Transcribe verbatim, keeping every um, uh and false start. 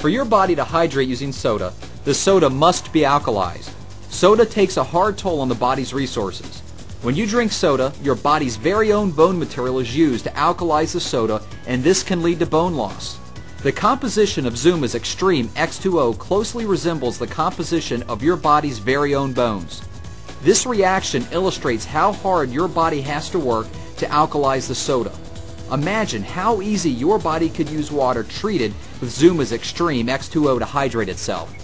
For your body to hydrate using soda, the soda must be alkalized. Soda takes a hard toll on the body's resources. When you drink soda, your body's very own bone material is used to alkalize the soda, and this can lead to bone loss. The composition of Zuma's Extreme X two O closely resembles the composition of your body's very own bones. This reaction illustrates how hard your body has to work to alkalize the soda. Imagine how easy your body could use water treated with Zuma's Extreme X two O to hydrate itself.